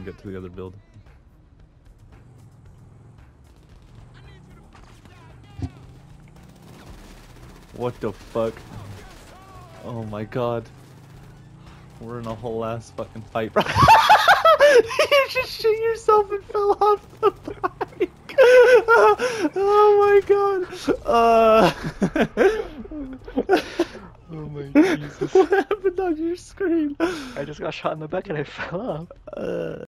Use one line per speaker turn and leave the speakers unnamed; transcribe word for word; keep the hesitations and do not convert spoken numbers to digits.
and get to the other build. What the fuck? Oh my god. We're in a whole ass fucking fight. You just shit yourself and fell off the bike. Oh my god. Uh...
Oh my Jesus.
What happened on your screen?
I just got shot in the back and I fell off.
Uh...